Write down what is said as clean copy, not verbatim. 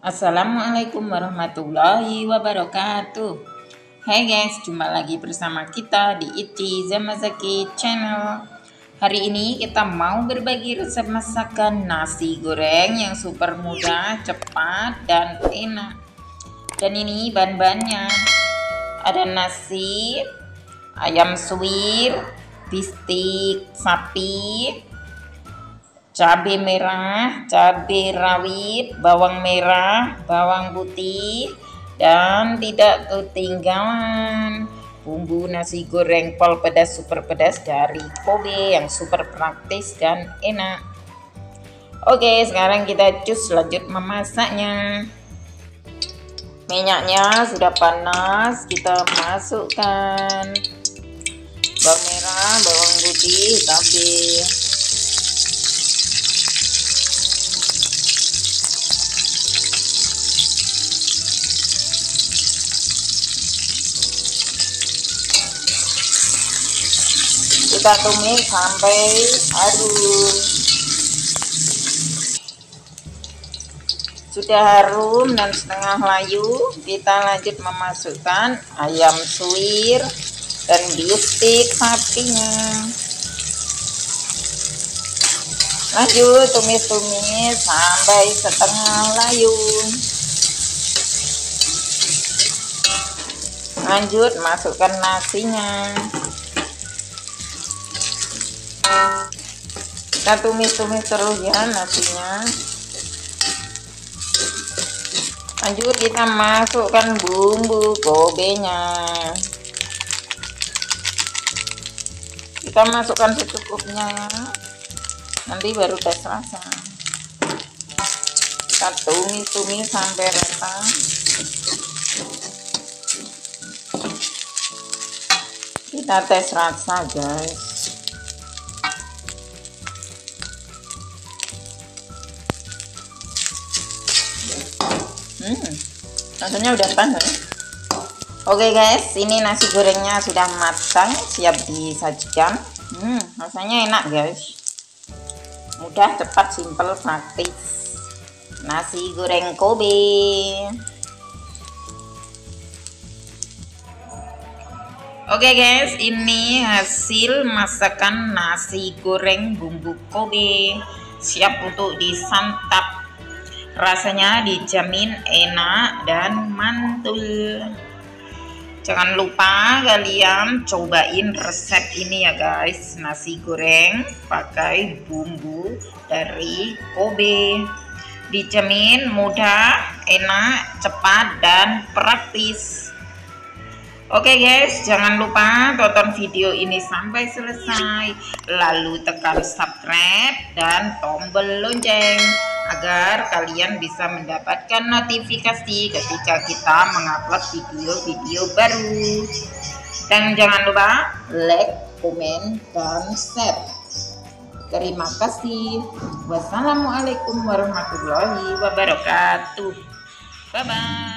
Assalamualaikum warahmatullahi wabarakatuh. Hai guys, jumpa lagi bersama kita di Ichi Zamazaki Channel. Hari ini kita mau berbagi resep masakan nasi goreng yang super mudah, cepat, dan enak. Dan ini bahan-bahannya. Ada nasi, ayam suwir, bistik sapi, cabai merah, cabai rawit, bawang merah, bawang putih, dan tidak ketinggalan bumbu nasi goreng pol pedas super pedas dari Kobe yang super praktis dan enak. Oke, sekarang kita cus lanjut memasaknya. Minyaknya sudah panas, kita masukkan bawang merah, bawang putih, cabai. Kita tumis sampai harum. Sudah harum dan setengah layu, kita lanjut memasukkan ayam suwir dan bistik sapinya. Lanjut tumis-tumis sampai setengah layu. Lanjut masukkan nasinya. Kita tumis-tumis terus ya nasinya. Lanjut kita masukkan bumbu Kobe-nya. Kita masukkan secukupnya ya. Nanti baru tes rasa. Kita tumis-tumis sampai rata. Kita tes rasa guys. Rasanya udah panas. Oke guys, ini nasi gorengnya sudah matang, siap disajikan. Rasanya enak guys, mudah, cepat, simple, praktis. Nasi goreng Kobe. Oke guys, ini hasil masakan nasi goreng bumbu Kobe, siap untuk disantap. Rasanya dijamin enak dan mantul. Jangan lupa kalian cobain resep ini ya guys. Nasi goreng pakai bumbu dari Kobe. Dijamin mudah, enak, cepat, dan praktis. Oke guys, jangan lupa tonton video ini sampai selesai. Lalu tekan subscribe dan tombol lonceng agar kalian bisa mendapatkan notifikasi ketika kita mengupload video-video baru. Dan jangan lupa like, komen, dan share. Terima kasih. Wassalamualaikum warahmatullahi wabarakatuh. Bye bye.